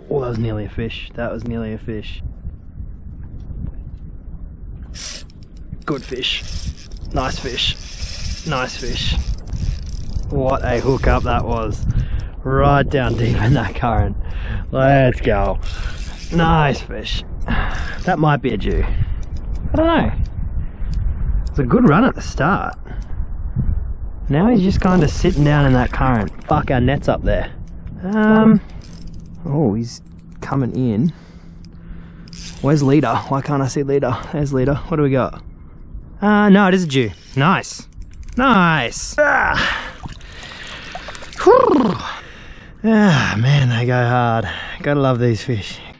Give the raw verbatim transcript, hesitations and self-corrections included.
Oh, that was nearly a fish. That was nearly a fish. Good fish. Nice fish. Nice fish. What a hookup that was. Right down deep in that current. Let's go. Nice fish. That might be a Jew. I don't know. It's a good run at the start. Now he's just kind of sitting down in that current. Fuck, our net's up there. Um. Oh, he's coming in. Where's Leader? Why can't I see Leader? There's Leader. What do we got? Uh, no, it is a Jew. Nice. Nice. Ah. Ah, man, they go hard. Gotta love these fish.